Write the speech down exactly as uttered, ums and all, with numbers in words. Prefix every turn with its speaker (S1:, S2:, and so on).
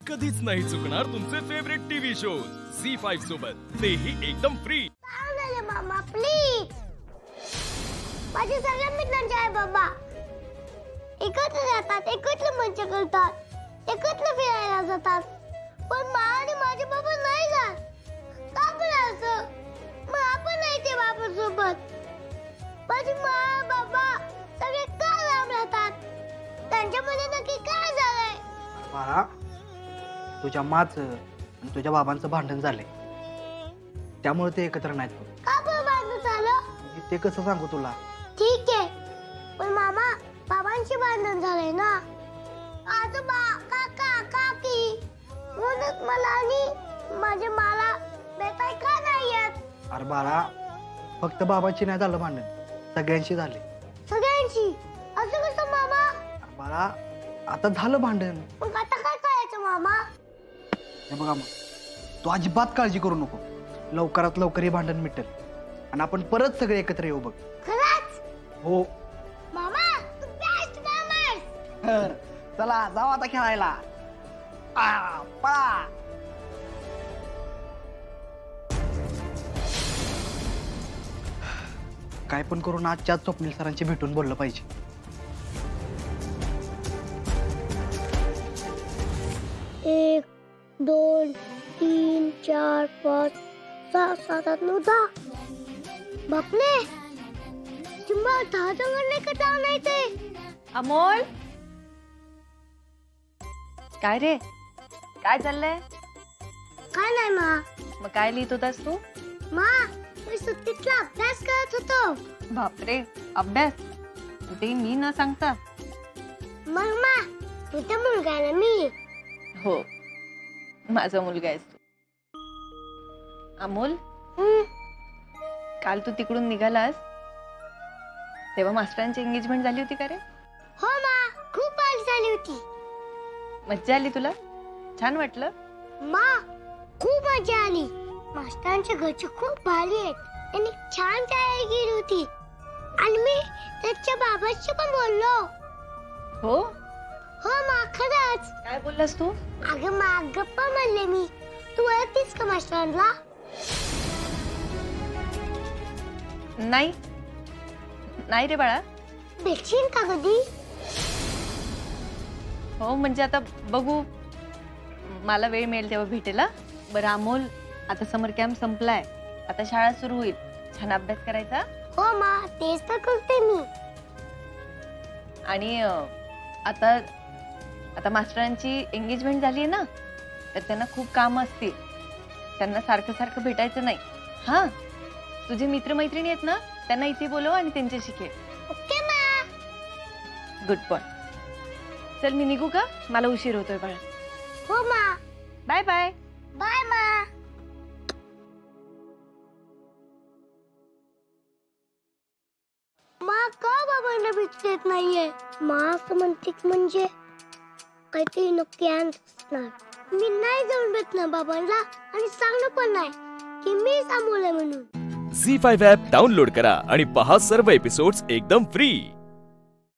S1: कधीच नाही चुकणार तुमचे favourite TV show Zee five सोबत, तेही एकदम फ्री।
S2: मामा प्लीज, माझे सगळे मित्रांचे आई बाबा एकत्र राहतात, एकत्र मजा करतात, एकत्र फिरायला जातात, पण मा आणि माझे बाबा नाही जात। का बरं असं? मग आपण नाही ते बाबा सोबत। माझी मा बाबा सगळे का लांब राहतात? त्यांच्यामध्ये नक्की काय झालंय?
S3: बाळा, तुझ्या माचं आणि तुझ्या बाबांचं भांडण झालंय, त्यामुळे ते एकत्र नाहीत।
S2: का बरं भांडण झालं?
S3: ते कसं सांगू तुला?
S2: ठीक आहे, पण मामा बाबांशी भांडण झालंय ना, आजोबा काका काकी म्हणून मला आणि माझे मला भेटाय का नाही येत?
S3: अरे बाळा, फक्त बाबांची नाही झालं भांडण, सगळ्यांशी झाले।
S2: सगळ्यांशी? असं कसं मामा?
S3: बाळा, आता झालं भांडण,
S2: मग आता काय करायचं मामा?
S3: हे बघा, मग तू अजिबात काळजी करू नको, लवकरात लवकर हे भांडण मिटेल आणि आपण परत सगळे एकत्र येऊ बघ।
S2: खरंच?
S3: हो
S2: मामा, तू बेस्ट मामा आहेस।
S3: चला जाऊ आता खेळायला। आ, पळा। काय पण करून आजच्या स्वप्नील सरांची भेटून बोललं पाहिजे।
S2: एक दोन तीन चार पाच सहा सात आठ नऊ दहा। बापरे, चिंबा दहा जणांना एकत्र नाही ते।
S4: अमोल, काय रे, काय चाललंय?
S2: काय नाही मा।
S4: मग काय लिहित होतास तू?
S2: मा, मी सुट्टीतला अभ्यास करत होतो।
S4: बापरे, अभ्यास? ते मी न सांगता?
S2: मग मा, तुझा मुलगा आहे ना मी।
S4: हो, माझा मुलगा आहेस तू। अमोल, काल तू तिकडून निघालास तेव्हा मास्टरांची एंगेजमेंट झाली होती का रे?
S2: हो मा, खूप भारी झाली होती।
S4: मज्जा आली तुला? छान वाटलं?
S2: मा, खूप मजा आली। मास्टरांच्या घरचे खूप भारी आहेत, त्यांनी छान तयारी केली होती आणि मी त्याच्या बाबाशी पण बोललो।
S4: हो
S2: हो मा, खरंच।
S4: काय बोललास तू?
S2: अगं मा, गप्पा म्हणले मी। तू ओळखतीस का मास्टरांना?
S4: नाही नाही रे बाळा।
S2: भेटशील का कधी?
S4: हो, म्हणजे आता बघू, मला वेळ मिळेल तेव्हा भेटेल। बरं अमोल, आता समर कॅम्प संपलाय, आता शाळा सुरू होईल, छान अभ्यास करायचा।
S2: हो मा, तेच तर करते मी।
S4: आणि आता आता मास्टरांची एंगेजमेंट झाली आहे ना, तर त्यांना खूप काम असतील, त्यांना सारखं सारखं भेटायचं नाही। हा, तुझे मित्रमैत्रिणी आहेत ना, त्यांना इथे बोलव आणि त्यांच्याशी खेळ।
S2: ओके मा।
S4: Good boy. चल मी निघू का? मला उशीर होतोय बाळा।
S2: हो मा।
S4: Bye bye.
S2: बाय मा। मा, का बाबांना भेटू देत नाहीये? मा असं म्हणते म्हणजे काहीतरी नक्की असणार। मी नाही जाऊन भेटणार बाबांना आणि सांगणार पण नाही की मी अमोल आहे म्हणून।
S1: झी फाईव्ह ॲप डाउनलोड करा आणि पहा सर्व एपिसोड्स एकदम फ्री।